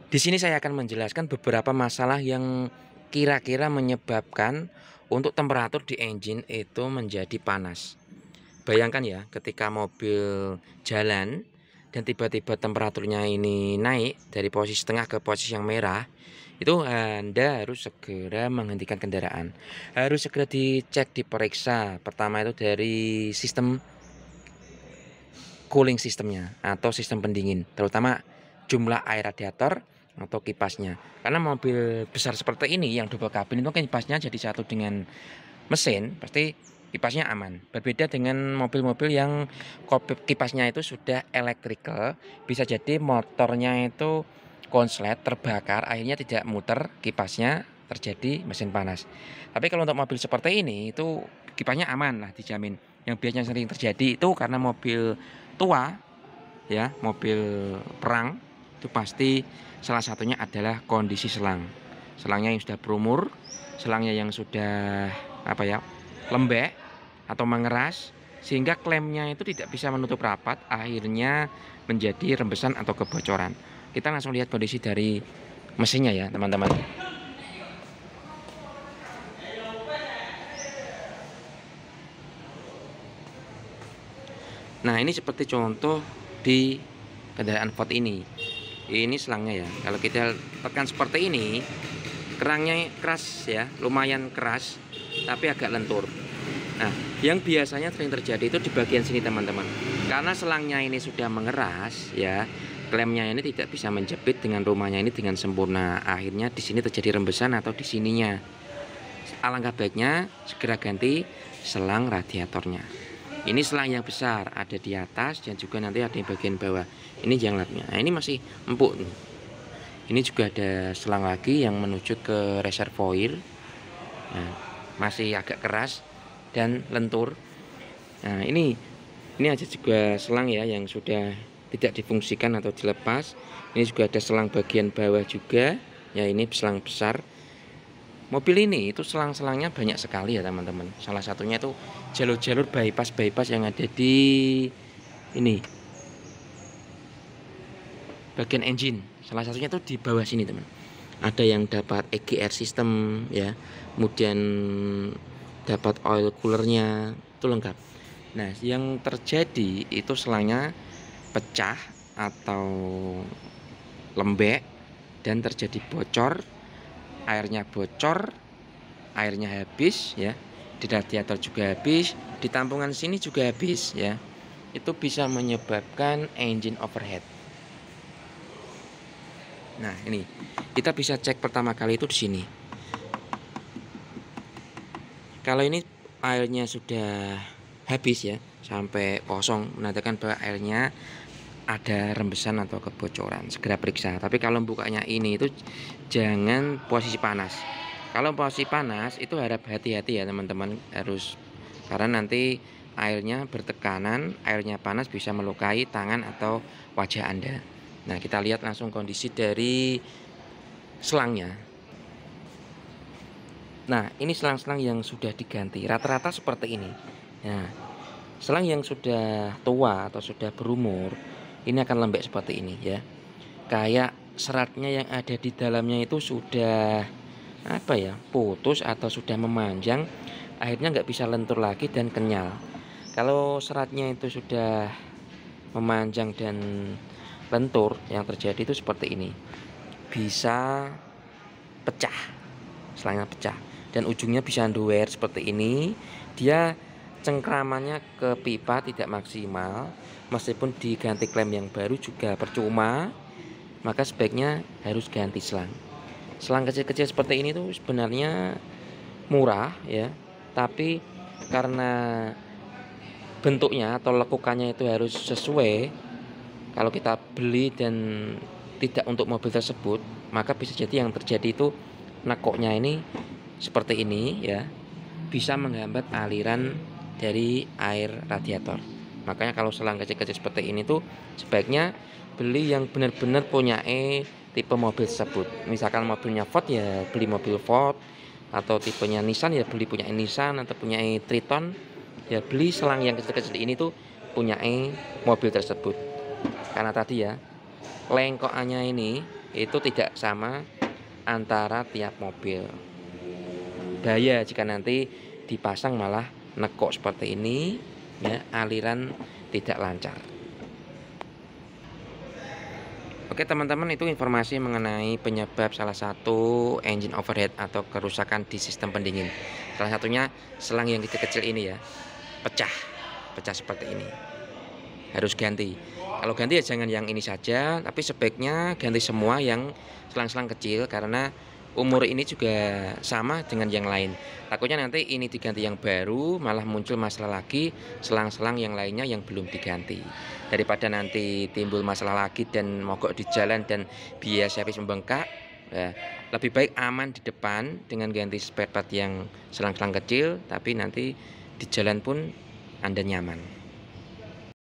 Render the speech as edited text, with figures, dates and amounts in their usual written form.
Di sini saya akan menjelaskan beberapa masalah yang kira-kira menyebabkan untuk temperatur di engine itu menjadi panas. Bayangkan ya, ketika mobil jalan dan tiba-tiba temperaturnya ini naik dari posisi tengah ke posisi yang merah, itu Anda harus segera menghentikan kendaraan. Harus segera dicek, diperiksa. Pertama itu dari sistem cooling sistemnya atau sistem pendingin, terutama jumlah air radiator atau kipasnya. Karena mobil besar seperti ini yang double kabin itu kan kipasnya jadi satu dengan mesin, pasti kipasnya aman. Berbeda dengan mobil-mobil yang kipasnya itu sudah electrical, bisa jadi motornya itu konslet terbakar, akhirnya tidak muter kipasnya, terjadi mesin panas. Tapi kalau untuk mobil seperti ini itu kipasnya aman lah, dijamin. Yang biasanya sering terjadi itu karena mobil tua ya, mobil perang, itu pasti salah satunya adalah kondisi selang. Selangnya yang sudah berumur, selangnya yang sudah lembek atau mengeras, sehingga klemnya itu tidak bisa menutup rapat, akhirnya menjadi rembesan atau kebocoran. Kita langsung lihat kondisi dari mesinnya ya teman-teman. Nah, ini seperti contoh di kendaraan Ford ini. Ini selangnya ya. Kalau kita tekan seperti ini, kerangnya keras ya, lumayan keras, tapi agak lentur. Nah, yang biasanya sering terjadi itu di bagian sini teman-teman. Karena selangnya ini sudah mengeras ya, klemnya ini tidak bisa menjepit dengan rumahnya ini dengan sempurna. Akhirnya di sini terjadi rembesan atau di sininya. Alangkah baiknya segera ganti selang radiatornya. Ini selang yang besar, ada di atas dan juga nanti ada di bagian bawah. Ini janglatnya. Nah, ini masih empuk nih. Ini juga ada selang lagi yang menuju ke reservoir. Nah, masih agak keras dan lentur. Nah, ini ada juga selang ya yang sudah tidak difungsikan atau dilepas. Ini juga ada selang bagian bawah juga. Ya, ini selang besar. Mobil ini itu selang-selangnya banyak sekali ya teman-teman. Salah satunya itu jalur-jalur bypass yang ada di ini bagian engine. Salah satunya itu di bawah sini teman. Ada yang dapat EGR system ya, kemudian dapat oil coolernya, itu lengkap. Nah, yang terjadi itu selangnya pecah atau lembek dan terjadi bocor, airnya bocor, airnya habis ya, di radiator juga habis, di tampungan sini juga habis ya. Itu bisa menyebabkan engine overheat. Nah, ini kita bisa cek pertama kali itu di sini. Kalau ini airnya sudah habis ya, sampai kosong, menandakan bahwa airnya ada rembesan atau kebocoran, segera periksa. Tapi kalau bukanya ini itu jangan posisi panas. Kalau posisi panas itu harap hati-hati ya teman-teman, harus, karena nanti airnya bertekanan, airnya panas bisa melukai tangan atau wajah Anda. Nah, kita lihat langsung kondisi dari selangnya. Nah, ini selang-selang yang sudah diganti, rata-rata seperti ini. Nah, selang yang sudah tua atau sudah berumur, ini akan lembek seperti ini ya. Kayak seratnya yang ada di dalamnya itu sudah putus atau sudah memanjang, akhirnya nggak bisa lentur lagi dan kenyal. Kalau seratnya itu sudah memanjang dan lentur, yang terjadi itu seperti ini, bisa pecah, selangnya pecah dan ujungnya bisa underwear seperti ini. Dia cengkramannya ke pipa tidak maksimal, meskipun diganti klem yang baru juga percuma, maka sebaiknya harus ganti selang. Selang kecil-kecil seperti ini tuh sebenarnya murah ya, tapi karena bentuknya atau lekukannya itu harus sesuai, kalau kita beli dan tidak untuk mobil tersebut, maka bisa jadi yang terjadi itu nekoknya ini seperti ini ya, bisa menghambat aliran dari air radiator. Makanya kalau selang kecil-kecil seperti ini tuh sebaiknya beli yang benar-benar punya tipe mobil tersebut. Misalkan mobilnya Ford ya beli mobil Ford, atau tipenya Nissan ya beli punya Nissan, atau punya Triton ya beli selang yang kecil-kecil ini tuh punya mobil tersebut. Karena tadi ya, lengkokannya ini itu tidak sama antara tiap mobil. Bahaya jika nanti dipasang malah nekuk seperti ini, ya, aliran tidak lancar. Oke teman-teman, itu informasi mengenai penyebab salah satu engine overheat atau kerusakan di sistem pendingin. Salah satunya selang yang kecil-kecil ini ya, pecah seperti ini. Harus ganti. Kalau ganti ya jangan yang ini saja, tapi sebaiknya ganti semua yang selang-selang kecil karena umur ini juga sama dengan yang lain. Takutnya nanti ini diganti yang baru malah muncul masalah lagi, selang-selang yang lainnya yang belum diganti. Daripada nanti timbul masalah lagi dan mogok di jalan dan biaya servis membengkak, ya, lebih baik aman di depan dengan ganti spare part yang selang-selang kecil, tapi nanti di jalan pun Anda nyaman.